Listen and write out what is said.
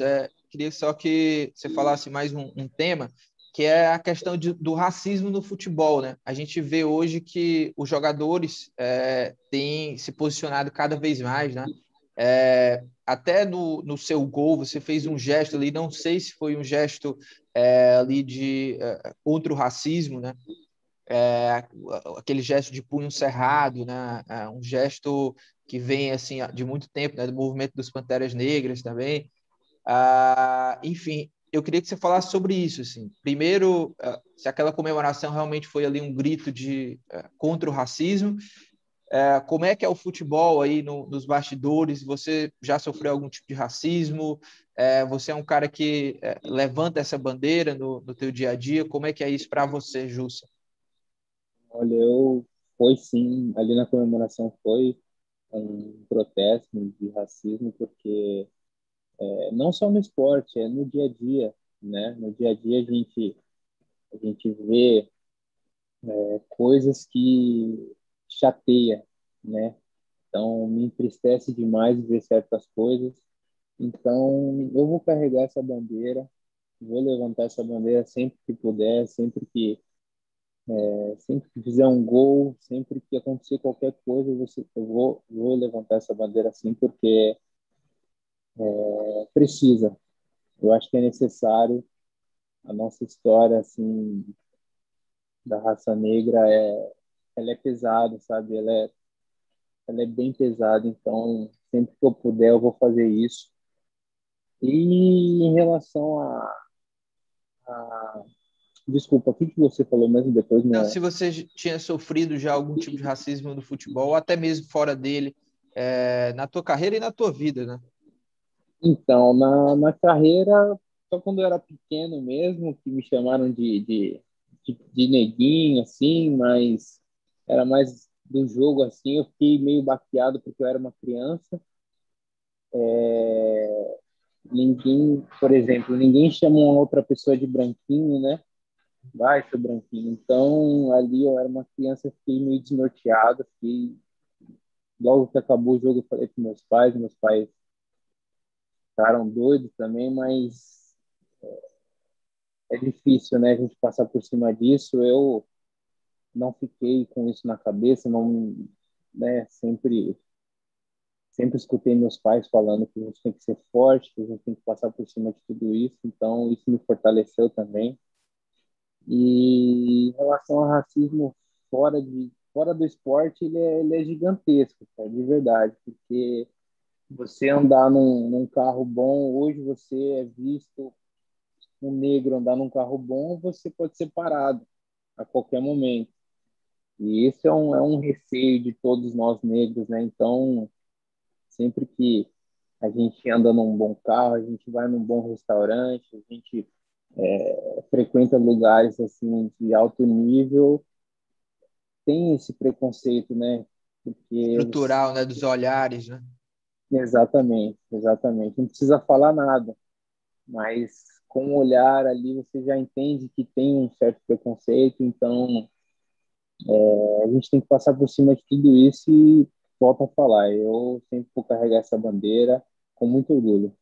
Queria só que você falasse mais um tema, que é a questão do racismo no futebol, né? A gente vê hoje que os jogadores têm se posicionado cada vez mais, né? Até no seu gol, você fez um gesto ali, não sei se foi um gesto ali contra o racismo, né? Aquele gesto de punho cerrado, né? Um gesto que vem assim de muito tempo, né? Do movimento dos Panteras Negras também. Enfim, eu queria que você falasse sobre isso, assim. Primeiro, se aquela comemoração realmente foi ali um grito contra o racismo, como é que é o futebol aí nos bastidores? Você já sofreu algum tipo de racismo? Você é um cara que levanta essa bandeira no teu dia a dia? Como é que é isso para você, Jussa? Olha, foi sim, ali na comemoração foi um protesto de racismo, porque não só no esporte, é no dia a dia, né? No dia a dia a gente vê coisas que chateia, né? Então me entristece demais ver certas coisas. Então eu vou carregar essa bandeira, vou levantar essa bandeira sempre que puder, sempre que fizer um gol, sempre que acontecer qualquer coisa, eu vou levantar essa bandeira assim, porque precisa. Eu acho que é necessário. A nossa história, assim, da raça negra, ela é pesada, sabe? Ela é bem pesada, então, sempre que eu puder, eu vou fazer isso. E em relação a... Desculpa, o que que você falou mesmo depois? Não, Não. se você tinha sofrido já algum tipo de racismo no futebol, ou até mesmo fora dele, na tua carreira e na tua vida, né? Então, na carreira, só quando eu era pequeno mesmo, que me chamaram de neguinho, assim, mas era mais do jogo, assim, eu fiquei meio baqueado porque eu era uma criança. Ninguém, por exemplo, ninguém chama uma outra pessoa de branquinho, né? Vai, seu branquinho. Então, ali eu era uma criança, eu fiquei meio desnorteado, fiquei... Logo que acabou o jogo, eu falei para meus pais ficaram doidos também, mas é difícil, né, a gente passar por cima disso. Eu não fiquei com isso na cabeça, não, né, sempre escutei meus pais falando que a gente tem que ser forte, que a gente tem que passar por cima de tudo isso, então isso me fortaleceu também. E em relação ao racismo fora do esporte, ele é gigantesco, cara, de verdade, porque você andar num carro bom, hoje você é visto, um negro andar num carro bom, você pode ser parado a qualquer momento. E isso é um receio de todos nós negros, né? Então, sempre que a gente anda num bom carro, a gente vai num bom restaurante, a gente frequenta lugares assim de alto nível, tem esse preconceito, né? Porque Estrutural, né? Dos olhares, né? exatamente, exatamente. Não precisa falar nada, mas com o olhar ali você já entende que tem um certo preconceito, então a gente tem que passar por cima de tudo isso e volta a falar. Eu sempre vou carregar essa bandeira com muito orgulho.